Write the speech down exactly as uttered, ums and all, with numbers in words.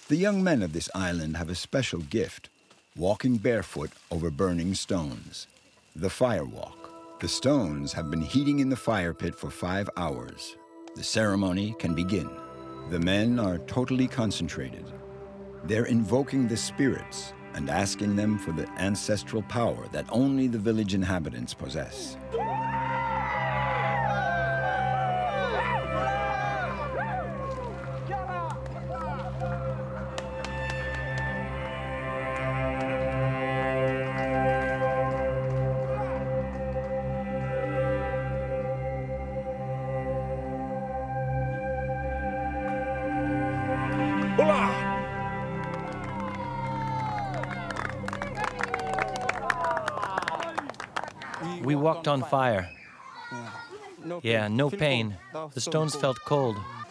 The young men of this island have a special gift, walking barefoot over burning stones. The fire walk. The stones have been heating in the fire pit for five hours. The ceremony can begin. The men are totally concentrated. They're invoking the spirits and asking them for the ancestral power that only the village inhabitants possess. We walked on fire. Yeah, no pain. The stones felt cold.